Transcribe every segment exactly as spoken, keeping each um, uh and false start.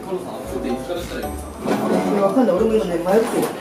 れわかんない。俺も今ね迷ってる。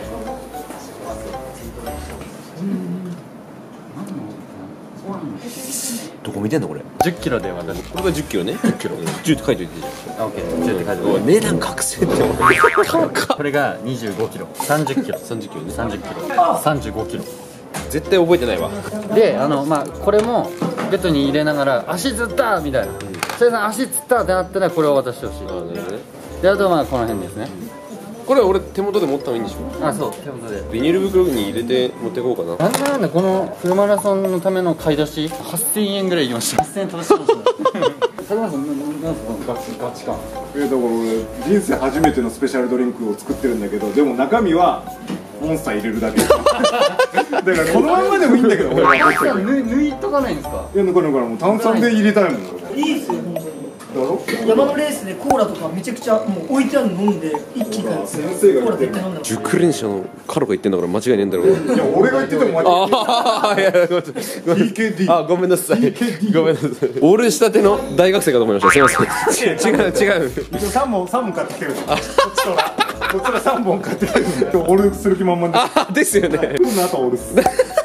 どこ見てんのこれ？ じゅっキロではない。 これがじゅっキロね。じゅっキロ。じゅうって書いておいていいじゃん。 あ、オッケー。じゅうって書いておいて。 値段覚醒ってこれがにじゅうごキロ、さんじゅっキロ、 さんじゅっキロね。 さんじゅっキロ、さんじゅうごキロ。 絶対覚えてないわ。 で、あのまあこれもポケットに入れながら足つったみたいな。それで足つったってなったらこれを渡してほしい。で、あとまあこの辺ですね。 これは俺手元で持った方がいいんでしょ？ あ、そう、手元で。 ビニール袋に入れて持っていこうかな。 なんだなんだこのフルマラソンのための買い出しはっせんえんぐらいいきました。はっせんえん飛ばしてました。高橋さん、なんですかこのガチガチ感。 えだから俺人生初めてのスペシャルドリンクを作ってるんだけど、でも中身はモンスター入れるだけ。だからこのまんまでもいいんだけど俺は。 抜いとかないんですか？ いやだからもう炭酸で入れたいもん。 いいっすよ本当に。山のレースでコーラとかめちゃくちゃもう置いてあるの飲んで一気にコーラ絶対飲んだ。 熟練者のカロが言ってんだから間違いねえんだろう。 いや俺が言ってても間違いない。 ああいやごめん ディーケーディー。あごめんなさい。ごめんなさい。オールしたての大学生かと思いました。すみません。違う違う。 一応三本三本買ってきてる。こっちとらこっちら三本買ってきてるんで。オールする気満々です。 あですよね。 今度あとオールす。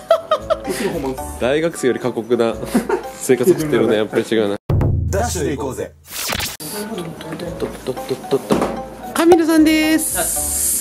大学生より過酷な生活を送ってるね。やっぱり違うな。 ダッシュで行こうぜ。 とっとっとっとっと。神野さんです。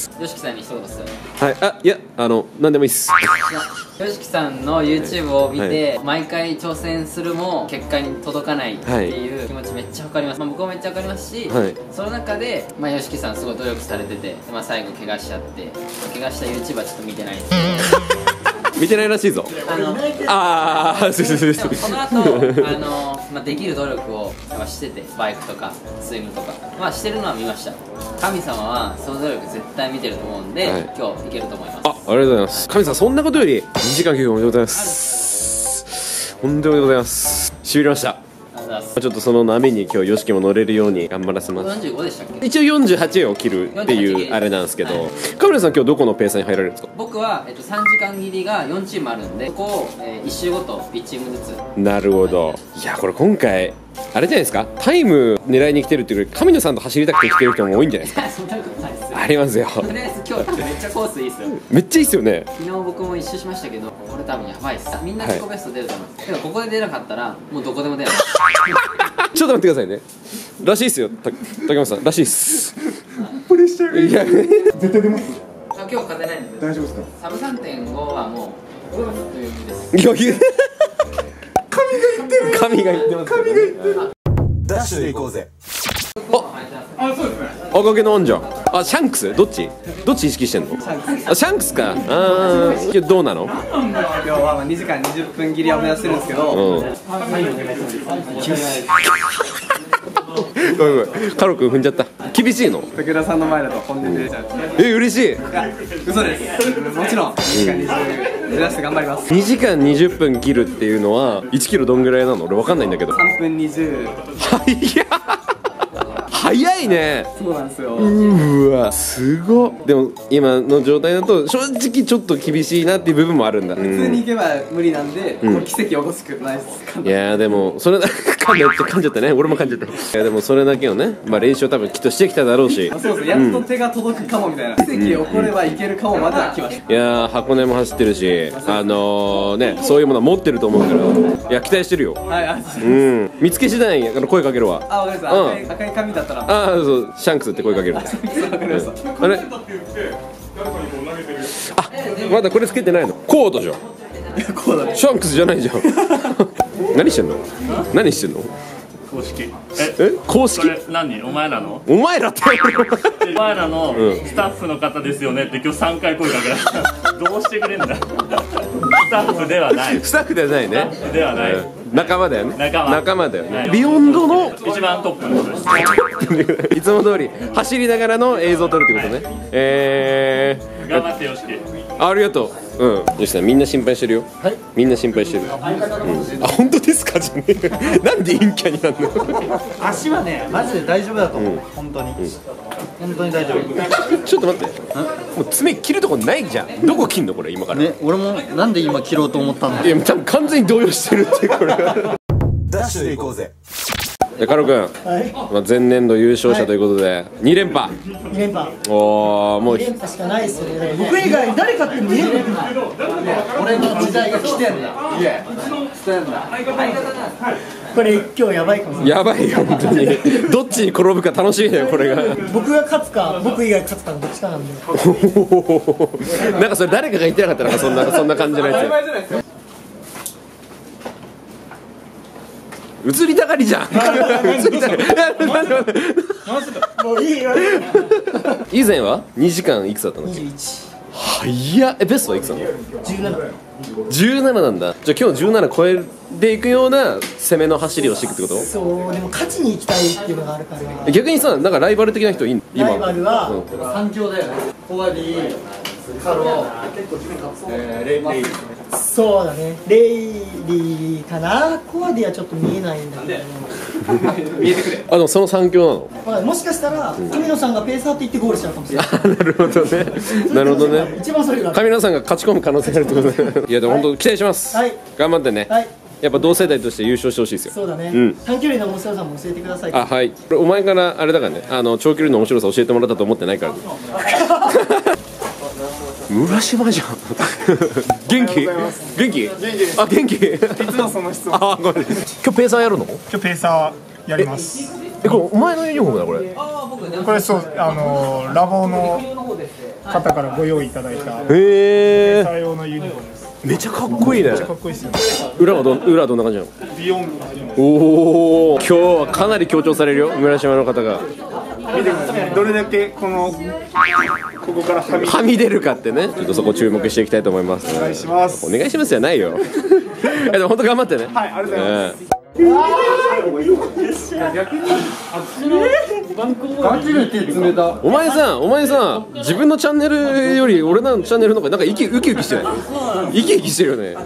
よしきさんに一言ですよ。 はい、あ、いや、あの、なんでもいいっす。 よしきさんの YouTube を見て、はい、毎回挑戦するも結果に届かないっていう気持ちめっちゃわかります、まあ、僕もめっちゃわかりますし、はい、その中で、まあ、よしきさんすごい努力されてて、まあ、最後怪我しちゃって、怪我した YouTube はちょっと見てないんですけど見てないらしいぞ。 あのああ、そうそうそうそう。 その後あの、まあ、できる努力をやっぱしてて、バイクとかスイムとか、まあ、してるのは見ました。神様はその努力絶対見てると思うんで、はい、今日いけると思います。 あ、ありがとうございます。神様、そんなことよりにじかん休憩おめでとうございます。本当におめでとうございます。しびれました。ちょっとその波に今日 よしきも乗れるように頑張らせます。 よんじゅうごでしたっけ？ 一応よんじゅうはちを切るっていうあれなんですけど、はい、神野さん今日どこのペーサーに入られるんですか？ 僕は、えっと、さんじかん切りがよんチームあるんで、そこを、えー、いち周ごといちチームずつ。 なるほど。いやこれ今回あれじゃないですか、タイム狙いに来てるっていうより神野さんと走りたくて来てる人も多いんじゃないですか？ そんなことないですよ。 ありますよ。 とりあえず今日めっちゃコースいいですよ。 めっちゃいいっすよね。 昨日僕も一周しましたけど、これ多分やばいっす。みんな自己ベスト出ると思うんですけど、ここで出なかったらもうどこでも出ない。 ちょっと待ってくださいね。らしいっすよ、た竹本さんらしいっす。 プレッシャーがいい。絶対出ます。 今日勝てないんで大丈夫ですか？ サブ さんてんご はもう余裕です。 余裕。 神が言ってる。 神が言ってます。 神が言ってる。 ダッシュで行こうぜ。 あ、そうですね。 赤毛のアンじゃん。あ、シャンクス？どっち？どっち意識してんの？あ、シャンクスか。ああ、今日どうなの？ 今日はにじかんにじゅっぷん切りを目指してるんですけど、うん、ごめんごめん、カロ君踏んじゃった。厳しいの？ 武田さんの前だと本音で出ちゃう。 え、嬉しい。 嘘です。もちろんにじかんにじゅう目指して頑張ります。 にじかんにじゅっぷん切るっていうのはいちキロどんぐらいなの？俺わかんないんだけど。 さんぷんにじゅう。 はいや。早いね。 そうなんですよ。 うわ、すごっ。でも今の状態だと正直ちょっと厳しいなっていう部分もあるんだ。 普通に行けば無理なんで、うん、奇跡起こすくないですか？ いやーでもそれだけ噛んじゃった噛んじゃったね。俺も噛んじゃった。いやでもそれだけをね、まあ練習を多分きっとしてきただろうし。 あ、そうです。やっと手が届くかもみたいな。奇跡起こればいけるかもまでは来ました。 いやー箱根も走ってるし、あのー、ね、そういうもの持ってると思うから、いや期待してるよ。 はい、ありがとうございます。 うん、見つけ次第あの声かけるわ。 あ、わかりました。赤い赤い髪だったら。 ああ、そう、シャンクスって声かける。あれ？あ、まだこれつけてないの？コードじゃん。シャンクスじゃないじゃん。何してんの？何してんの？ 公式。え？ え？公式？ 何？お前らの？ お前らって。 お前らのスタッフの方ですよねって今日さんかい声かけられた。どうしてくれんだ。スタッフではない。 スタッフではないね。 スタッフではない。 仲間だよね。 仲間。 仲間だよね。ビヨンドの一番トップの人です。 いつも通り走りながらの映像を撮るってことね。えー。頑張ってよしき。 ありがとう。うん。よしさんみんな心配してるよ。はい。みんな心配してる。うん。あ、本当ですかじゃねえ。なんで陰キャになるの？ 足はね、マジで大丈夫だと思う。本当に。本当に大丈夫。 ちょっと待って。もう爪切るとこないじゃん。どこ切んのこれ今から？ ね、俺もなんで今切ろうと思ったんだ。 いや、多分完全に動揺してるってこれ。 ダッシュで行こうぜ。 でカロ君、 はいまあ、前年度優勝者ということで、はい、に連覇に連覇おおもうに連覇しかないですよね。僕以外誰かってに連覇俺の時代が来てんだ。いや来てんだ。 これ今日やばいかもしれない。 やばいよ本当にどっちに転ぶか楽しみだよこれが僕が勝つか僕以外勝つかのどっちかなんでなんかそれ誰かが言ってなかったのかそんなそんな感じのやつ映りたがりじゃん映りたがりもういいよ以前はにじかんいくつだったの？ にじゅういち、 はいやえベストはいくつなの？ じゅうなな、 じゅうなななんだ。じゃあ今日じゅうなな超えていくような攻めの走りをしていくってこと？ そうでも勝ちに行きたいっていうのがあるから逆にさなんかライバル的な人いん今ライバルは、 うん三強だよね。コアディ、カロ、えー、レイレイ。 そうだねレイリーかな。コアディはちょっと見えないんだけどあでもそのさん強なのまあもしかしたら神野さんがペーサーって言ってゴールしちゃうかもしれないなるほどねなるほどね一番それが神野さんが勝ち込む可能性があるってことでいやでも本当期待します、 はい頑張ってね、 はいやっぱ同世代として優勝してほしいですよ。 そうだね、 うん短距離の面白さも教えてください。 あはいお前からあれだからねあの長距離の面白さ教えてもらったと思ってないからね浦島じゃん元気元気あ元気いつもその質問あごめん今日ペーサーやるの？ 今日ペーサーやります。 えこれお前のユニフォームだこれこれそうあのラボの方からご用意いただいたペへえーサー用のユニフォームです。 めちゃかっこいいねめっちゃかっこいいですよね。 裏はど裏はどんな感じなの？ ビヨンドおお今日はかなり強調されるよ村島の方が見てください。どれだけこのここからはみはみ出るかってねちょっとそこ注目していきたいと思いますお願いします。 お願いしますじゃないよいやでも本当頑張ってねはいありがとうございます。 ガチで手冷た。 お前さお前さ自分のチャンネルより俺のチャンネルの方がなんかウキウキウキしてない生き生きしてるよね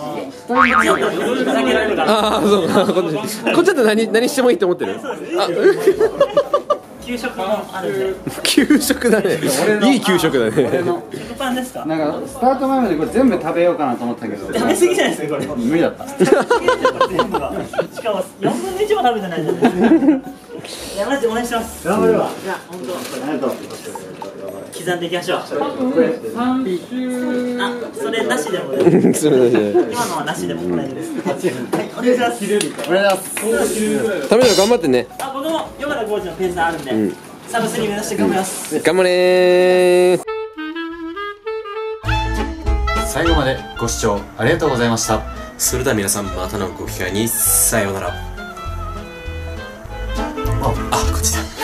ああそうかこっちこっちだと何何してもいいと思ってるあ給食もあるんで。 給食だねいい給食だね食パンですか？ なんかスタート前までこれ全部食べようかなと思ったけど食べ過ぎじゃないですかこれ。 無理だった全部がしかもよんぶんのいちも食べてないじゃないですか。いやマジでお願いします。頑張るわ。いや本当。ありがとう。刻んでいきましょう。あ、それなしでも大丈夫です。今のはなしでも大丈夫です。はい、お願いします。 お願いします食べるの頑張ってねあ、僕もヨガダコーチのペースあるんで、うん、サブスリー目指して頑張ります。 頑張れー。 最後までご視聴ありがとうございました。 それでは皆さんまたのご機会にさようなら。あ、あこっちだ。